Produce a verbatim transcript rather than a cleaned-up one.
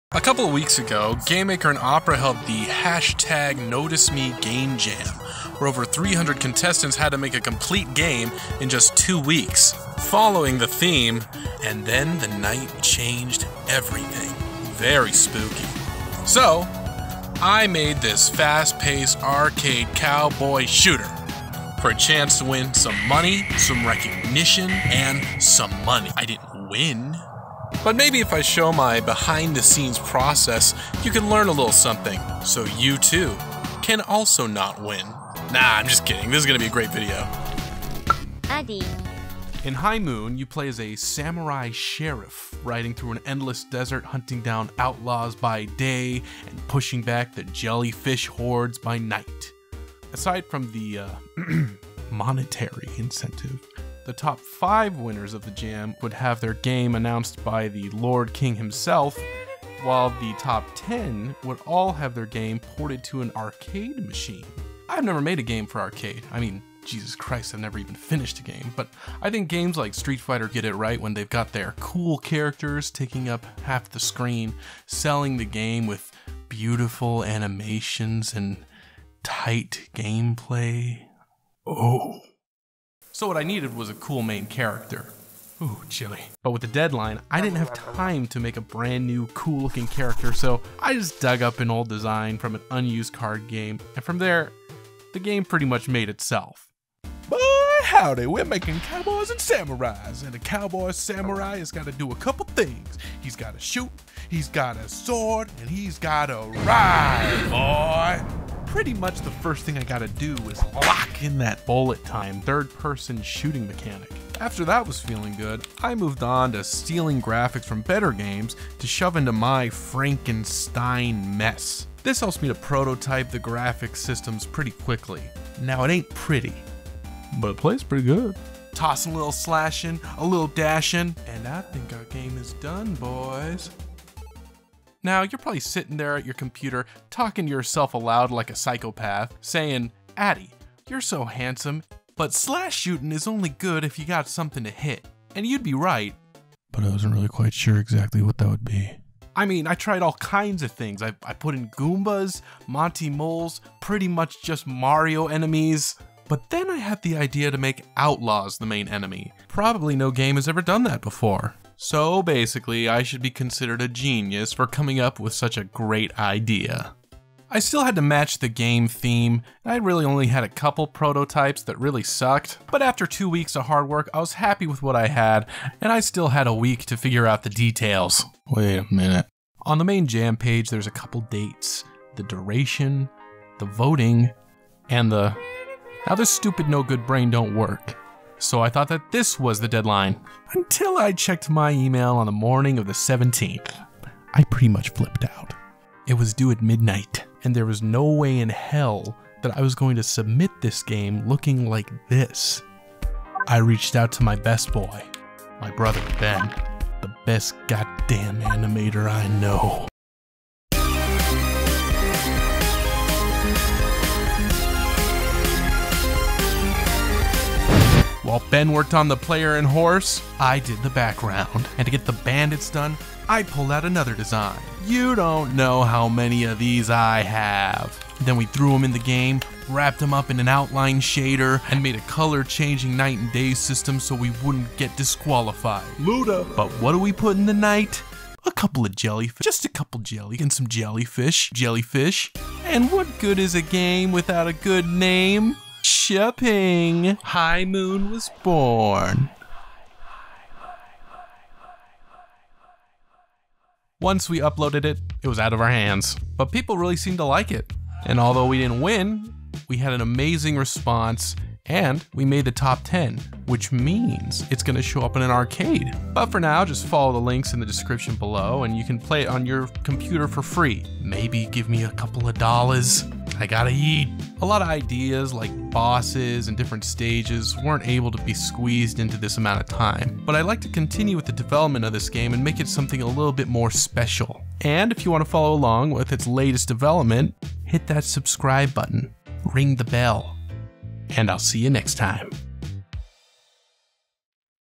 A couple of weeks ago, GameMaker and Opera held the hashtag NoticeMeGameJam, where over three hundred contestants had to make a complete game in just two weeks, following the theme, and then the night changed everything. Very spooky. So, I made this fast-paced arcade cowboy shooter for a chance to win some money, some recognition, and some money. I didn't win. But maybe if I show my behind-the-scenes process, you can learn a little something, so you too can also not win. Nah, I'm just kidding. This is gonna be a great video. Addy. In High Moon, you play as a samurai sheriff, riding through an endless desert, hunting down outlaws by day and pushing back the jellyfish hordes by night. Aside from the uh, monetary incentive, the top five winners of the jam would have their game announced by the Lord King himself, while the top ten would all have their game ported to an arcade machine. I've never made a game for arcade. I mean, Jesus Christ, I've never even finished a game, but I think games like Street Fighter get it right when they've got their cool characters taking up half the screen, selling the game with beautiful animations and tight gameplay. Oh. So what I needed was a cool main character. Ooh, chilly. But with the deadline, I didn't have time to make a brand new cool looking character, so I just dug up an old design from an unused card game, and from there, the game pretty much made itself. Boy, howdy, we're making cowboys and samurais, and a cowboy samurai has got to do a couple things. He's got to shoot, he's got a sword, and he's got to ride, boy. Pretty much the first thing I gotta do is lock in that bullet time third-person shooting mechanic. After that was feeling good, I moved on to stealing graphics from better games to shove into my Frankenstein mess. This helps me to prototype the graphics systems pretty quickly. Now it ain't pretty, but it plays pretty good. Tossing a little slashing, a little dashing, and I think our game is done, boys. Now, you're probably sitting there at your computer, talking to yourself aloud like a psychopath, saying, Addy, you're so handsome, but slash shooting is only good if you got something to hit. And you'd be right. But I wasn't really quite sure exactly what that would be. I mean, I tried all kinds of things. I, I put in Goombas, Monty Moles, pretty much just Mario enemies. But then I had the idea to make outlaws the main enemy. Probably no game has ever done that before. So basically, I should be considered a genius for coming up with such a great idea. I still had to match the game theme, and I really only had a couple prototypes that really sucked, but after two weeks of hard work, I was happy with what I had, and I still had a week to figure out the details. Wait a minute. On the main jam page, there's a couple dates, the duration, the voting, and the... Now this stupid no good brain don't work. So I thought that this was the deadline, until I checked my email on the morning of the seventeenth. I pretty much flipped out. It was due at midnight, and there was no way in hell that I was going to submit this game looking like this. I reached out to my best boy, my brother Ben, the best goddamn animator I know. While Ben worked on the player and horse, I did the background. And to get the bandits done, I pulled out another design. You don't know how many of these I have. Then we threw them in the game, wrapped them up in an outline shader, and made a color-changing night and day system so we wouldn't get disqualified. Luda! But what do we put in the night? A couple of jellyfish, just a couple jelly, and some jellyfish, jellyfish. And what good is a game without a good name? Shopping. High Moon was born. Once we uploaded it, it was out of our hands. But people really seemed to like it. And although we didn't win, we had an amazing response, and we made the top ten, which means it's gonna show up in an arcade. But for now, just follow the links in the description below and you can play it on your computer for free. Maybe give me a couple of dollars. I gotta eat. A lot of ideas like bosses and different stages weren't able to be squeezed into this amount of time, but I'd like to continue with the development of this game and make it something a little bit more special. And if you want to follow along with its latest development, hit that subscribe button, ring the bell, and I'll see you next time.